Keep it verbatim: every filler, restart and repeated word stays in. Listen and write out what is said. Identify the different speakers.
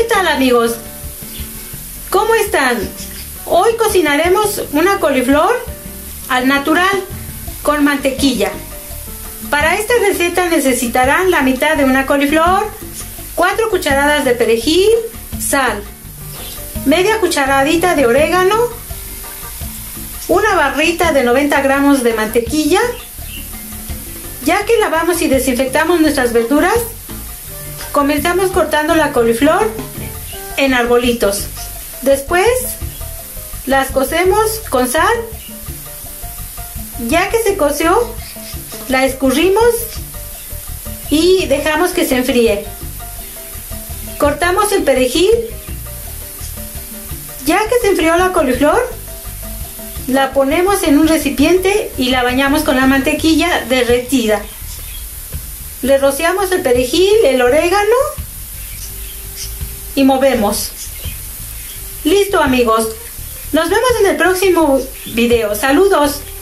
Speaker 1: tal, amigos? ¿Cómo están? Hoy cocinaremos una coliflor al natural con mantequilla. Para esta receta necesitarán la mitad de una coliflor, cuatro cucharadas de perejil, sal, media cucharadita de orégano, una barrita de noventa gramos de mantequilla. Ya que lavamos y desinfectamos nuestras verduras, comenzamos cortando la coliflor en arbolitos. Después las cocemos con sal. Ya que se coció, la escurrimos y dejamos que se enfríe. Cortamos el perejil. Ya que se enfrió la coliflor, la ponemos en un recipiente y la bañamos con la mantequilla derretida. Le rociamos el perejil, el orégano y movemos. Listo, amigos. Nos vemos en el próximo video. Saludos.